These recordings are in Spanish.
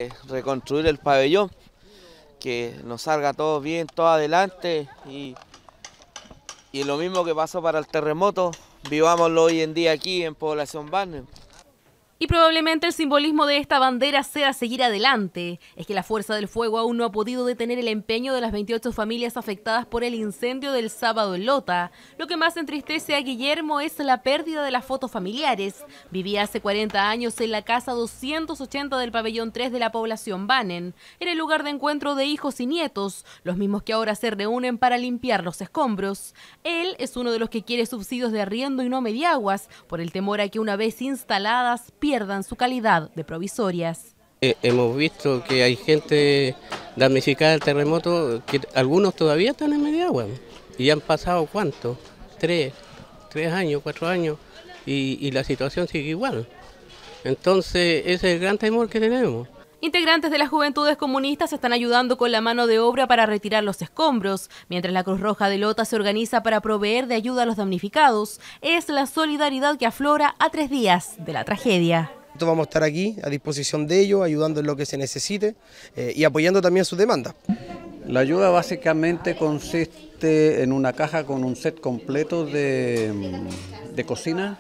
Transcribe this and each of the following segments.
Reconstruir el pabellón, que nos salga todo bien, todo adelante y lo mismo que pasó para el terremoto, vivámoslo hoy en día aquí en Población Banner. Y probablemente el simbolismo de esta bandera sea seguir adelante. Es que la Fuerza del Fuego aún no ha podido detener el empeño de las 28 familias afectadas por el incendio del sábado en Lota. Lo que más entristece a Guillermo es la pérdida de las fotos familiares. Vivía hace 40 años en la casa 280 del pabellón 3 de la Población Banen. Era el lugar de encuentro de hijos y nietos, los mismos que ahora se reúnen para limpiar los escombros. Él es uno de los que quiere subsidios de arriendo y no mediaguas, por el temor a que una vez instaladas pierdan su calidad de provisorias. Hemos visto que hay gente damnificada del terremoto, que algunos todavía están en Mediagua y han pasado ¿cuánto? 3 años, 4 años y la situación sigue igual. Entonces ese es el gran temor que tenemos. Integrantes de las Juventudes Comunistas están ayudando con la mano de obra para retirar los escombros, mientras la Cruz Roja de Lota se organiza para proveer de ayuda a los damnificados. Es la solidaridad que aflora a 3 días de la tragedia. Vamos a estar aquí a disposición de ellos, ayudando en lo que se necesite y apoyando también sus demandas. La ayuda básicamente consiste en una caja con un set completo de cocina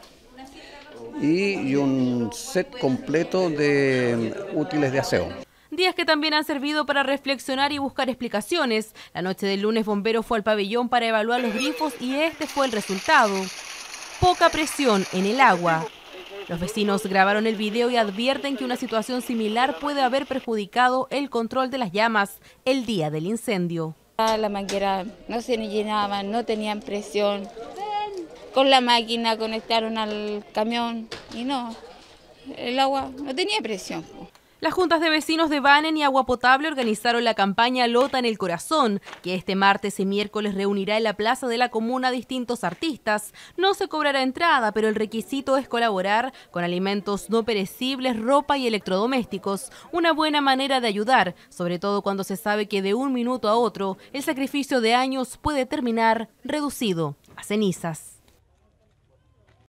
y un set completo de útiles de aseo. Días que también han servido para reflexionar y buscar explicaciones. La noche del lunes, Bombero fue al pabellón para evaluar los grifos y este fue el resultado: poca presión en el agua. Los vecinos grabaron el video y advierten que una situación similar puede haber perjudicado el control de las llamas el día del incendio. La manguera no se llenaban, no tenían presión. Con la máquina conectaron al camión y no, el agua no tenía presión. Las juntas de vecinos de Banen y Agua Potable organizaron la campaña Lota en el Corazón, que este martes y miércoles reunirá en la plaza de la comuna a distintos artistas. No se cobrará entrada, pero el requisito es colaborar con alimentos no perecibles, ropa y electrodomésticos. Una buena manera de ayudar, sobre todo cuando se sabe que de un minuto a otro el sacrificio de años puede terminar reducido a cenizas.